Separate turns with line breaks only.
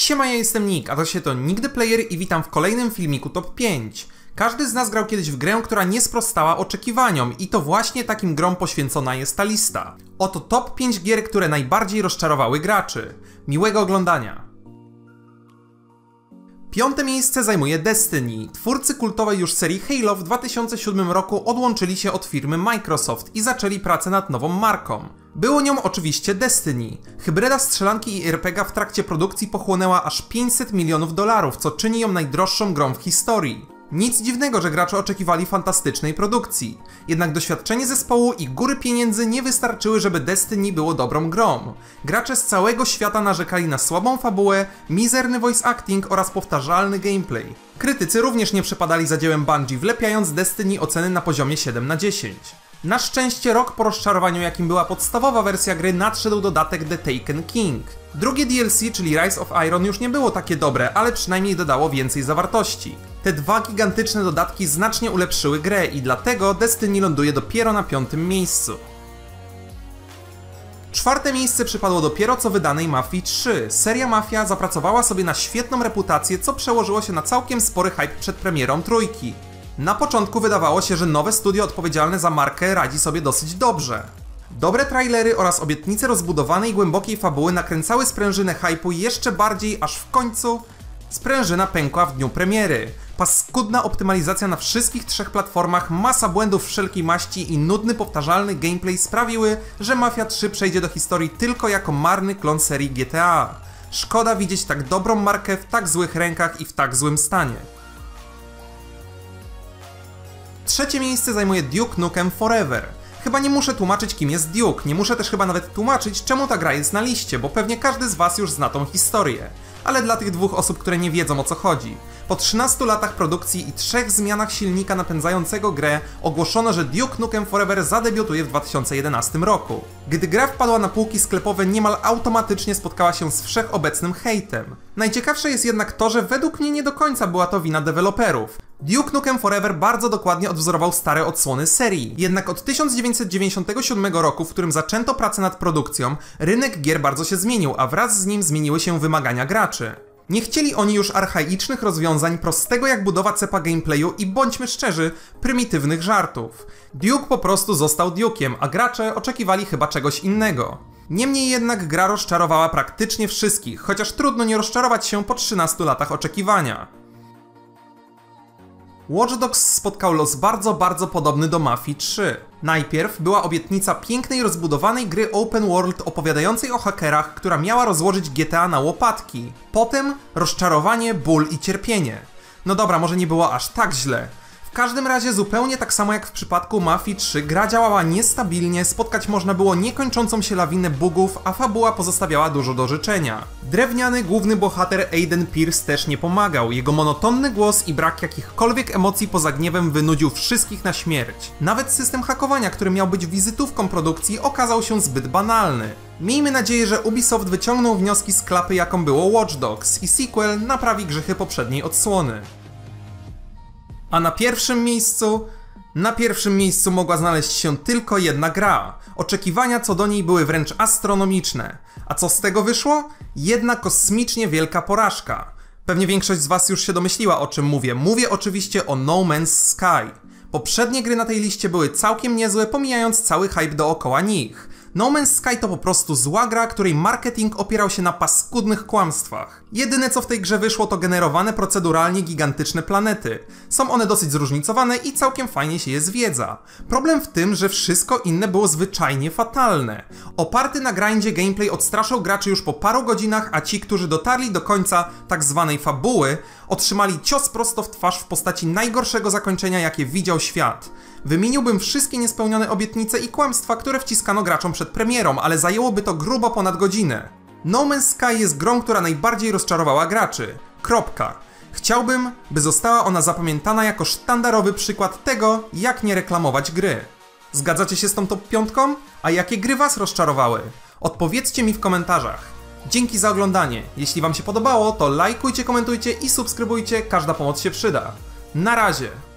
Siema, ja jestem Nick, a to się to Nick the Player i witam w kolejnym filmiku Top 5. Każdy z nas grał kiedyś w grę, która nie sprostała oczekiwaniom i to właśnie takim grom poświęcona jest ta lista. Oto Top 5 gier, które najbardziej rozczarowały graczy. Miłego oglądania. Piąte miejsce zajmuje Destiny. Twórcy kultowej już serii Halo w 2007 roku odłączyli się od firmy Microsoft i zaczęli pracę nad nową marką. Było nią oczywiście Destiny. Hybryda strzelanki i RPG w trakcie produkcji pochłonęła aż $500 milionów, co czyni ją najdroższą grą w historii. Nic dziwnego, że gracze oczekiwali fantastycznej produkcji. Jednak doświadczenie zespołu i góry pieniędzy nie wystarczyły, żeby Destiny było dobrą grą. Gracze z całego świata narzekali na słabą fabułę, mizerny voice acting oraz powtarzalny gameplay. Krytycy również nie przepadali za dziełem Bungie, wlepiając Destiny oceny na poziomie 7 na 10. Na szczęście rok po rozczarowaniu, jakim była podstawowa wersja gry, nadszedł dodatek The Taken King. Drugie DLC, czyli Rise of Iron, już nie było takie dobre, ale przynajmniej dodało więcej zawartości. Te dwa gigantyczne dodatki znacznie ulepszyły grę i dlatego Destiny ląduje dopiero na 5. miejscu. Czwarte miejsce przypadło dopiero co wydanej Mafii 3. Seria Mafia zapracowała sobie na świetną reputację, co przełożyło się na całkiem spory hype przed premierą trójki. Na początku wydawało się, że nowe studio odpowiedzialne za markę radzi sobie dosyć dobrze. Dobre trailery oraz obietnice rozbudowanej głębokiej fabuły nakręcały sprężynę hype'u jeszcze bardziej, aż w końcu sprężyna pękła w dniu premiery. Paskudna optymalizacja na wszystkich 3 platformach, masa błędów wszelkiej maści i nudny powtarzalny gameplay sprawiły, że Mafia 3 przejdzie do historii tylko jako marny klon serii GTA. Szkoda widzieć tak dobrą markę w tak złych rękach i w tak złym stanie. Trzecie miejsce zajmuje Duke Nukem Forever. Chyba nie muszę tłumaczyć, kim jest Duke, nie muszę też chyba nawet tłumaczyć, czemu ta gra jest na liście, bo pewnie każdy z was już zna tą historię. Ale dla tych dwóch osób, które nie wiedzą, o co chodzi. Po 13 latach produkcji i 3 zmianach silnika napędzającego grę ogłoszono, że Duke Nukem Forever zadebiutuje w 2011 roku. Gdy gra wpadła na półki sklepowe, niemal automatycznie spotkała się z wszechobecnym hejtem. Najciekawsze jest jednak to, że według mnie nie do końca była to wina deweloperów. Duke Nukem Forever bardzo dokładnie odwzorował stare odsłony serii. Jednak od 1997 roku, w którym zaczęto pracę nad produkcją, rynek gier bardzo się zmienił, a wraz z nim zmieniły się wymagania graczy. Nie chcieli oni już archaicznych rozwiązań, prostego jak budowa cepa gameplayu i, bądźmy szczerzy, prymitywnych żartów. Duke po prostu został Duke'iem, a gracze oczekiwali chyba czegoś innego. Niemniej jednak gra rozczarowała praktycznie wszystkich, chociaż trudno nie rozczarować się po 13 latach oczekiwania. Watch Dogs spotkał los bardzo podobny do Mafii 3. Najpierw była obietnica pięknej, rozbudowanej gry open world opowiadającej o hakerach, która miała rozłożyć GTA na łopatki. Potem rozczarowanie, ból i cierpienie. No dobra, może nie było aż tak źle. W każdym razie zupełnie tak samo jak w przypadku Mafii 3, gra działała niestabilnie, spotkać można było niekończącą się lawinę bugów, a fabuła pozostawiała dużo do życzenia. Drewniany główny bohater Aiden Pearce też nie pomagał, jego monotonny głos i brak jakichkolwiek emocji poza gniewem wynudził wszystkich na śmierć. Nawet system hakowania, który miał być wizytówką produkcji, okazał się zbyt banalny. Miejmy nadzieję, że Ubisoft wyciągnął wnioski z klapy, jaką było Watch Dogs i sequel naprawi grzechy poprzedniej odsłony. A na pierwszym miejscu mogła znaleźć się tylko jedna gra. Oczekiwania co do niej były wręcz astronomiczne. A co z tego wyszło? Jedna kosmicznie wielka porażka. Pewnie większość z was już się domyśliła, o czym mówię. Mówię oczywiście o No Man's Sky. Poprzednie gry na tej liście były całkiem niezłe, pomijając cały hype dookoła nich. No Man's Sky to po prostu zła gra, której marketing opierał się na paskudnych kłamstwach. Jedyne co w tej grze wyszło to generowane proceduralnie gigantyczne planety. Są one dosyć zróżnicowane i całkiem fajnie się je zwiedza. Problem w tym, że wszystko inne było zwyczajnie fatalne. Oparty na grindzie gameplay odstraszał graczy już po paru godzinach, a ci, którzy dotarli do końca tak zwanej fabuły, otrzymali cios prosto w twarz w postaci najgorszego zakończenia, jakie widział świat. Wymieniłbym wszystkie niespełnione obietnice i kłamstwa, które wciskano graczom przed premierą, ale zajęłoby to grubo ponad godzinę. No Man's Sky jest grą, która najbardziej rozczarowała graczy. Kropka. Chciałbym, by została ona zapamiętana jako sztandarowy przykład tego, jak nie reklamować gry. Zgadzacie się z tą top 5? A jakie gry was rozczarowały? Odpowiedzcie mi w komentarzach. Dzięki za oglądanie. Jeśli wam się podobało, to lajkujcie, komentujcie i subskrybujcie, każda pomoc się przyda. Na razie!